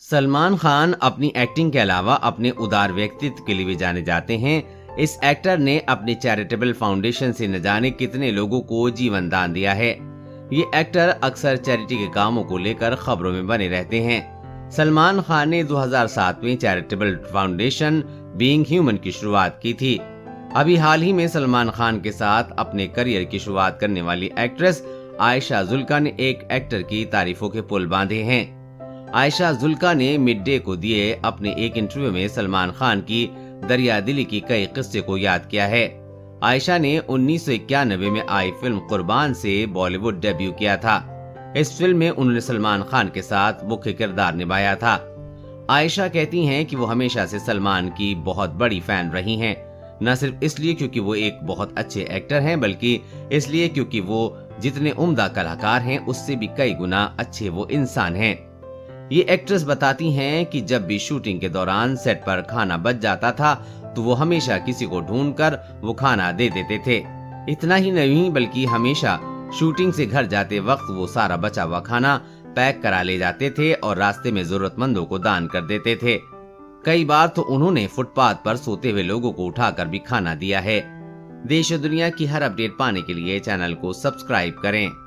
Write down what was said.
सलमान खान अपनी एक्टिंग के अलावा अपने उदार व्यक्तित्व के लिए भी जाने जाते हैं। इस एक्टर ने अपनी चैरिटेबल फाउंडेशन से न जाने कितने लोगों को जीवन दान दिया है। ये एक्टर अक्सर चैरिटी के कामों को लेकर खबरों में बने रहते हैं। सलमान खान ने 2007 में चैरिटेबल फाउंडेशन बीइंग ह्यूमन की शुरुआत की थी। अभी हाल ही में सलमान खान के साथ अपने करियर की शुरुआत करने वाली एक्ट्रेस आयशा जुल्का ने एक एक्टर की तारीफों के पुल बांधे हैं। आयशा जुल्का ने मिड डे को दिए अपने एक इंटरव्यू में सलमान खान की दरियादिली की कई किस्से को याद किया है। आयशा ने 1991 में आई फिल्म कुर्बान से बॉलीवुड डेब्यू किया था। इस फिल्म में उन्होंने सलमान खान के साथ मुख्य किरदार निभाया था। आयशा कहती हैं कि वो हमेशा से सलमान की बहुत बड़ी फैन रही हैं, न सिर्फ इसलिए क्योंकि वो एक बहुत अच्छे एक्टर हैं, बल्कि इसलिए क्योंकि वो जितने उम्दा कलाकार हैं उससे भी कई गुना अच्छे वो इंसान हैं। ये एक्ट्रेस बताती हैं कि जब भी शूटिंग के दौरान सेट पर खाना बच जाता था तो वो हमेशा किसी को ढूंढकर वो खाना दे देते थे। इतना ही नहीं बल्कि हमेशा शूटिंग से घर जाते वक्त वो सारा बचा हुआ खाना पैक करा ले जाते थे और रास्ते में जरूरतमंदों को दान कर देते थे। कई बार तो उन्होंने फुटपाथ पर सोते हुए लोगों को उठाकर भी खाना दिया है। देश और दुनिया की हर अपडेट पाने के लिए चैनल को सब्सक्राइब करें।